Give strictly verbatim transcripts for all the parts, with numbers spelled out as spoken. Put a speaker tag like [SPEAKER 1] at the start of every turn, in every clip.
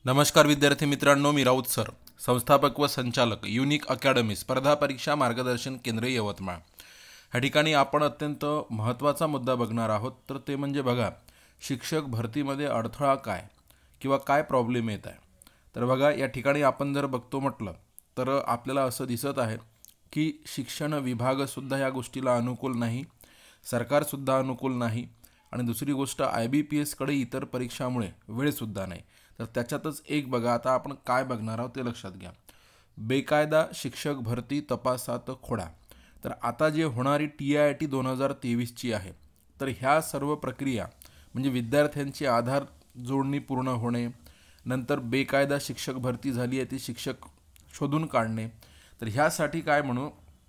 [SPEAKER 1] नमस्कार विद्यार्थी मित्रांनो, मी राऊत सर, संस्थापक व संचालक युनिक अकॅडमी स्पर्धा परीक्षा मार्गदर्शन केंद्र यवतमाळ। ह्या ठिकाणी आपण अत्यंत महत्त्वाचा मुद्दा बघणार आहोत, तर ते म्हणजे बघा शिक्षक भरतीमध्ये अडथळा काय किंवा काय प्रॉब्लेम येत आहे। तर बघा या ठिकाणी आपण जर बघतो म्हटलं तर आपल्याला असं दिसत आहे की शिक्षण विभागसुद्धा या गोष्टीला अनुकूल नाही, सरकारसुद्धा अनुकूल नाही आणि दुसरी गोष्ट आय बी पी एसकडे इतर परीक्षामुळे वेळसुद्धा नाही। तर त्याच्यातच एक बघा आता आपण काय बघणार आहोत ते लक्षात घ्या। बेकायदा शिक्षक भरती तपासात खोडा। तर आता जे होणारी टी आय आय टी दोन हजार तेवीसची आहे, तर ह्या सर्व प्रक्रिया म्हणजे विद्यार्थ्यांची आधार जोडणी पूर्ण होणे, नंतर बेकायदा शिक्षक भरती झाली आहे ती शिक्षक शोधून काढणे, तर ह्यासाठी काय म्हणू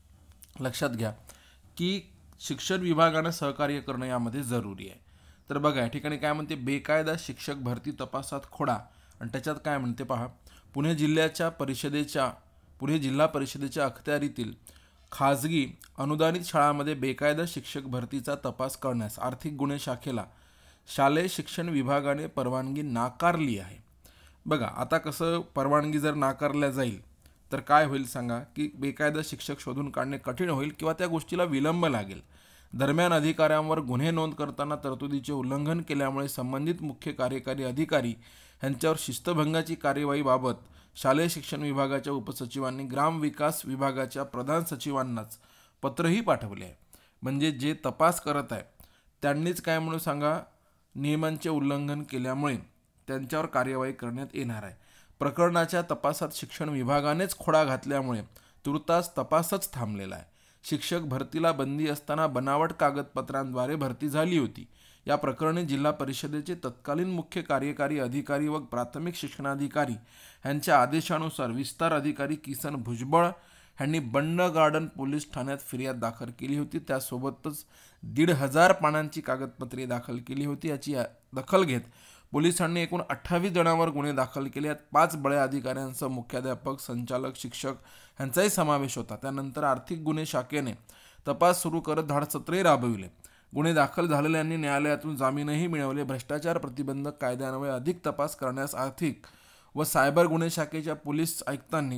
[SPEAKER 1] लक्षात घ्या की शिक्षण विभागाने सहकार्य करणे यामध्ये जरुरी आहे। तर बघा या ठिकाणी काय म्हणते, बेकायदा शिक्षक भरती तपासात खोडा आणि त्याच्यात काय म्हणते पहा, पुणे जिल्ह्याच्या परिषदेच्या पुणे जिल्हा परिषदेच्या अखत्यारीतील खाजगी अनुदानित शाळांमध्ये बेकायदा शिक्षक भरतीचा तपास करण्यास आर्थिक गुन्हे शाखेला शालेय शिक्षण विभागाने परवानगी नाकारली आहे। बघा आता कसं परवानगी जर नाकारल्या जाईल तर काय होईल सांगा की बेकायदा शिक्षक शोधून काढणे कठीण होईल किंवा त्या गोष्टीला विलंब लागेल। दरम्यान अधिकाऱ्यांवर गुन्हे नोंद करताना तरतुदीचे उल्लंघन केल्यामुळे संबंधित मुख्य कार्यकारी अधिकारी यांच्यावर शिस्तभंगाची कार्यवाहीबाबत शालेय शिक्षण विभागाच्या उपसचिवांनी ग्रामविकास विभागाच्या प्रधान सचिवांनाच पत्रही पाठवले आहे। म्हणजे जे तपास करत आहे त्यांनीच काय म्हणून सांगा, नियमांचे उल्लंघन केल्यामुळे त्यांच्यावर कार्यवाही करण्यात येणार आहे। प्रकरणाच्या तपासात शिक्षण विभागानेच खोडा घातल्यामुळे तुर्तास तपासच थांबलेला आहे। शिक्षक भरतीला बंदी असताना बनावट कागदपत्रांद्वारे भरती झाली होती। या प्रकरणी जिल्हा परिषदेचे तत्कालीन मुख्य कार्यकारी अधिकारी व प्राथमिक शिक्षणाधिकारी यांच्या आदेशानुसार विस्तार अधिकारी किसन भुजबळ यांनी बंड गार्डन पोलीस ठाण्यात फिर्याद दाखल केली होती। त्यासोबतच दीड हजार पानांची कागदपत्रे दाखल केली होती। याची दखल घेत पोलिसांनी एकूण अठ्ठावीस जणांवर गुन्हे दाखल केले आहेत। पाच बळे अधिकाऱ्यांसह मुख्याध्यापक, संचालक, शिक्षक यांचाही समावेश होता। त्यानंतर आर्थिक गुन्हे शाखेने तपास सुरू करत धाडसत्रही राबविले। गुन्हे दाखल झालेल्यांनी न्यायालयातून जामीनही मिळवले। भ्रष्टाचार प्रतिबंधक कायद्यान्वये अधिक तपास करण्यास आर्थिक व सायबर गुन्हे शाखेच्या पोलीस आयुक्तांनी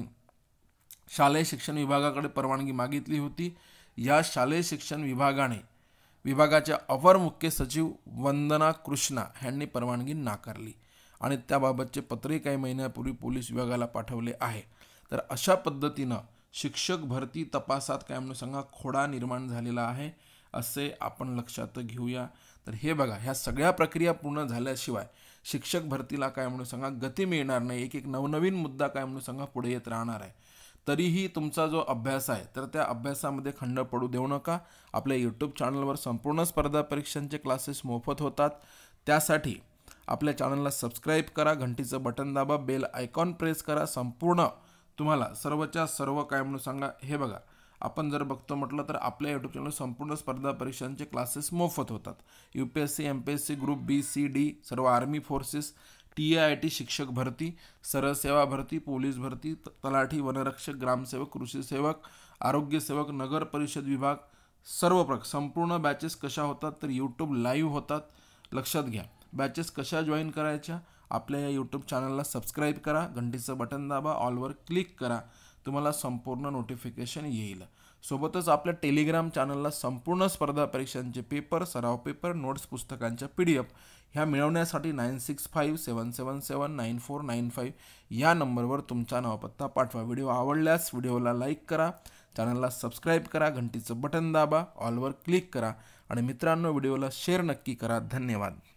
[SPEAKER 1] शालेय शिक्षण विभागाकडे परवानगी मागितली होती। या शालेय शिक्षण विभागाने विभागाच्या अपर मुख्य सचिव वंदना कृष्णा यांनी परवानगी नाकारली आणि त्याबाबतचे पत्रही काही महिन्यापूर्वी पोलीस विभागाला पाठवले आहे। तर अशा पद्धतीनं शिक्षक भरती तपासात काय म्हणून सांगा खोडा निर्माण झालेला आहे असे आपण लक्षात घेऊया। तर हे बघा ह्या सगळ्या प्रक्रिया पूर्ण झाल्याशिवाय शिक्षक भरतीला काय म्हणून सांगा गती मिळणार नाही। एक एक नवनवीन मुद्दा काय म्हणून सांगा पुढे येत राहणार आहे। तरीही तुमचा जो अभ्यास आहे तर त्या अभ्यासामध्ये खंड पडू देऊ नका। आपल्या यूट्यूब चॅनलवर संपूर्ण स्पर्धा परीक्षांचे क्लासेस मोफत होतात। त्यासाठी आपल्या चॅनलला सबस्क्राईब करा, घंटीचं बटन दाबा, बेल आयकॉन प्रेस करा। संपूर्ण तुम्हाला सर्वच्या सर्व काय म्हणून सांगा हे बघा आपण जर बघतो म्हटलं तर आपल्या यूट्यूब चॅनल संपूर्ण स्पर्धा परीक्षांचे क्लासेस मोफत होतात। U P S C, M P S C, group B, C, D, सर्व army forces, T I I T शिक्षक भरती, सरळ सेवा भरती, पोलीस भरती, तलाठी, वनरक्षक, ग्रामसेवक, कृषी सेवक, आरोग्य सेवक, नगर परिषद विभाग, सर्व प्रकार संपूर्ण बॅचेस कशा होतात तर यूट्यूब लाईव्ह होतात। लक्षात घ्या बॅचेस कशा जॉईन करायच्या, आपल्या या यूट्यूब चॅनलला सबस्क्राईब करा, घंटीचं बटन दाबा, ऑलवर क्लिक करा, तुम्हाला संपूर्ण नोटिफिकेशन येईल। सोबतच आपल्या टेलिग्राम चॅनलला संपूर्ण स्पर्धा परीक्षांचे पेपर, सराव पेपर, नोट्स, पुस्तकांच्या पी डी एफ ह्या मिळवण्यासाठी nine six five seven seven seven nine four nine five या नंबरवर तुमचा नावपत्ता पाठवा। व्हिडिओ आवडल्यास व्हिडिओला लाईक करा, चॅनलला सबस्क्राईब करा, घंटीचं बटन दाबा, ऑलवर क्लिक करा आणि मित्रांनो व्हिडिओला शेअर नक्की करा। धन्यवाद।